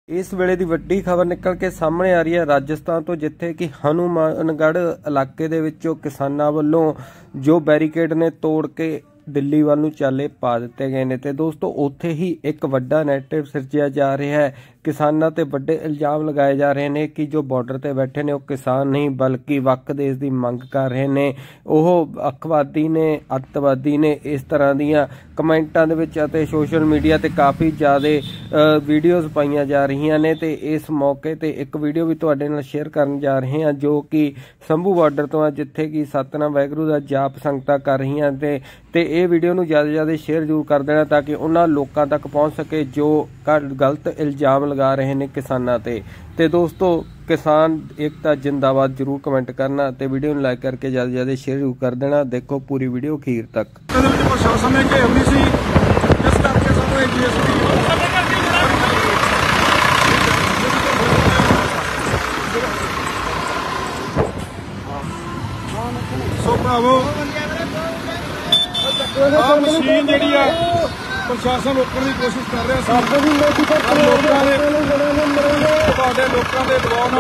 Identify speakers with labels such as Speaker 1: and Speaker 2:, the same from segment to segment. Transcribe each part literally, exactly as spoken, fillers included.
Speaker 1: इस वेले की वड्डी खबर निकल के सामने आ रही है राजस्थान तो, जिथे कि हनुमानगढ़ इलाके दे विचों किसानां वल्लों जो बैरीकेड ने तोड़ के दिल्ली वाल नूं चाले पा दिते गए ने। ते दोस्तों उत्थे ही एक वड्डा नैरेटिव सिरजिया जा रहा है। किसानां ते वड्डे इल्जाम लगाए जा रहे हैं कि जो बॉर्डर ते बैठे ने वो किसान नहीं बल्कि वक् देश की मंग कर रहे हैं, वो अखवादी ने, अतवादी ने। इस तरह दियां कमेंटां दे विच अते सोशल मीडिया ते काफ़ी ज़्यादा वीडियोज़ पाईयां जा रही ने। ते इस मौके ते एक वीडियो भी तुहाडे नाल शेयर करन जा रहे हैं जो कि संभू बॉर्डर तो है, जिथे कि सतनाम वाहिगुरू दा जाप संगतां कर रही हैं। ते ते ये वीडियो नूं ज़्यादा ज़्यादा शेयर जरूर कर देना ताकि उन्हां लोकां तक पहुँच सके जो गलत इल्जाम लगा रहे हैं किसानां ते। ते दोस्तों किसान एकता जिंदाबाद जरूर कमेंट करना ते वीडियो नूं लाइक करके ज़्यादा ज़्यादा शेयर जरूर कर देना। देखो पूरी वीडियो अखीर तक।
Speaker 2: प्रशासन ने घेरनी सी, जिस करके सानूं जीएसटी सो भरावो आ मशीन जिहड़ी आ प्रशासन रोकने की कोशिश कर रहा है। लोगों के दबाव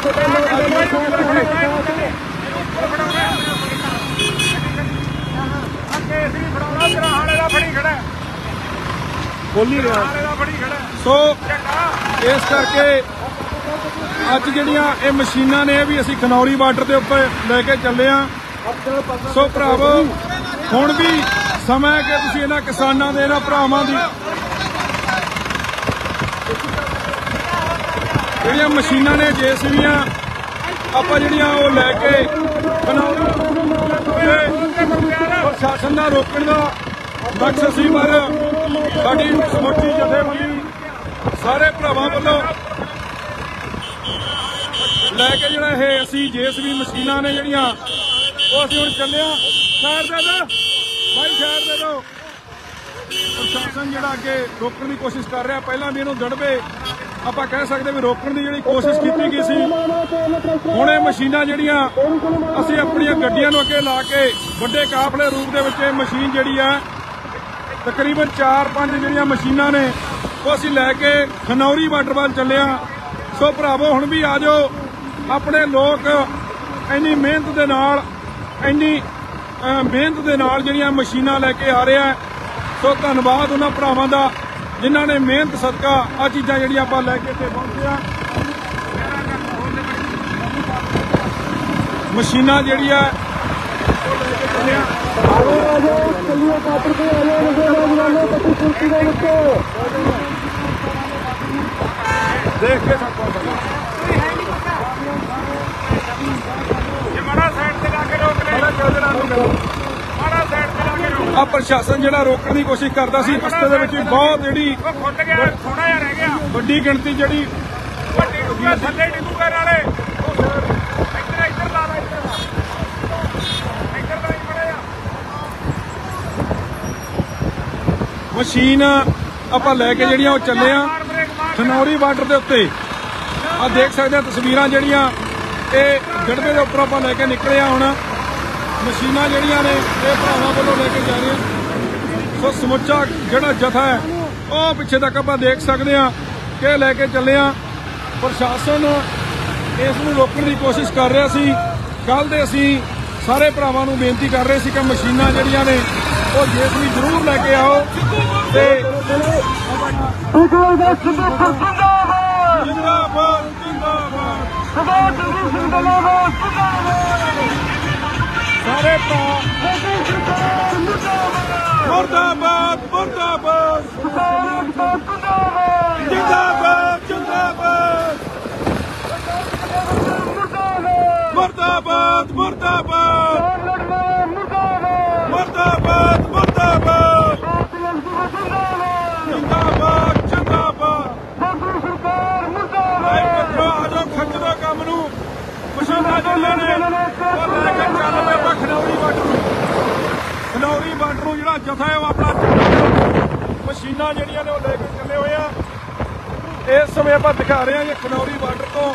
Speaker 2: खोल नहीं रहा। सो इस करके अज जिहड़ियां ये मशीनां ने भी असीं खनौरी बार्डर के उपर लैके चले हाँ। सो भरावो हुण भी समा है कि तुसीं इन्हां किसानां दे इन्हां भरावां दी जिहड़ियां मशीनां ने जेसीबीआं आपां जिहड़ियां ओह लैके प्रशासन दा रोकण दा मकसद सी, पर साडी समੁੱਚੀ जथेबंदी सारे भरावां वल्लों लैके जिहड़ा ये असीं जेसीबी मशीनां ने जिहड़ियां ओह असीं हुण चले आ। खैर दे दो भाई, खैर दे दो। प्रशासन जिहड़ा अगे रोकण की कोशिश कर रहा, पहला भी इहनूं दड़बे आपां कह सकदे भी रोकण की जिहड़ी कोशिश कीती गई सी। हुण इह मशीनां जिहड़ियां असीं अपणीਆਂ ਗੱਡੀਆਂ ਨੂੰ अगे ला के ਵੱਡੇ काफले रूप दे विच मशीन जिहड़ी है तकरीबन चार पांच जिहड़ियां मशीनां ने ਉਹ ਅਸੀਂ ਲੈ ਕੇ ਖਨੌਰੀ ਬਾਰਡਰ ਵੱਲ ਚੱਲੇ ਆ। ਸੋ ਭਰਾਵੋ ਹੁਣ ਵੀ ਆ ਜਾਓ, ਆਪਣੇ ਲੋਕ ਇੰਨੀ ਮਿਹਨਤ ਦੇ ਨਾਲ ਇੰਨੀ ਮਿਹਨਤ ਦੇ ਨਾਲ ਜਿਹੜੀਆਂ ਮਸ਼ੀਨਾਂ ਲੈ ਕੇ ਆ ਰਿਹਾ। ਸੋ ਧੰਨਵਾਦ ਉਹਨਾਂ ਭਰਾਵਾਂ ਦਾ ਜਿਨ੍ਹਾਂ ਨੇ ਮਿਹਨਤ ਸਦਕਾ ਆ ਚੀਜ਼ਾਂ ਜਿਹੜੀਆਂ ਆਪਾਂ ਲੈ ਕੇ ਇੱਥੇ ਪਹੁੰਚੇ ਆ। ਮਸ਼ੀਨਾਂ ਜਿਹੜੀ ਆ ਉਹ ਲੈ ਕੇ ਚੱਲੇ ਆ। देख के आ प्रशासन जिहड़ा रोकण की कोशिश करता सी, रस्ते दे विच बहुत जिहड़ी वड्डी गिणती जिहड़ी मशीन आपां लैके जिहड़ियां ओह चले आ खनौरी बार्डर के उत्ते। आ देख सकते हैं तस्वीरां जिहड़ियां ये गड़बे के उपर आपां लैके निकले आ। हुण मशीनां जिहड़ियां ने ये भरावां वल्लों लैके जा रहे हैं। सो समुच्चा जिहड़ा जथा है वह पिछे तक आपां देख सकते हैं कि लैके चले आ। प्रशासन इस नूं रोकण की कोशिश कर रहा सी। कल दे असीं सारे भरावां नूं बेनती कर रहे सी कि मशीनां जिहड़ियां ने वो जेसीबी जरूर लैके आओ ते जिंदाबाद जिंदाबाद सारे मुर्दाबाद मुर्दाबाद जिंदाबाद जिंदाबाद मुर्दाबाद मुर्दाबाद मुर्दाबाद मुर्दाबाद जिंदाबाद जिंदाबाद भाई बच्चों आ जाओ, खच दो काम नूं। मशीनां जिहड़ियां ने ओह लैके चल पए आपां खनौरी बार्डर नूं। खनौरी बार्डर नूं जिहड़ा जथा है ओह अपना मशीनां जिहड़ियां ने ओह लैके चले होए आ। इस समय आपां दिखा रहे हैं कि खनौरी बार्डर तो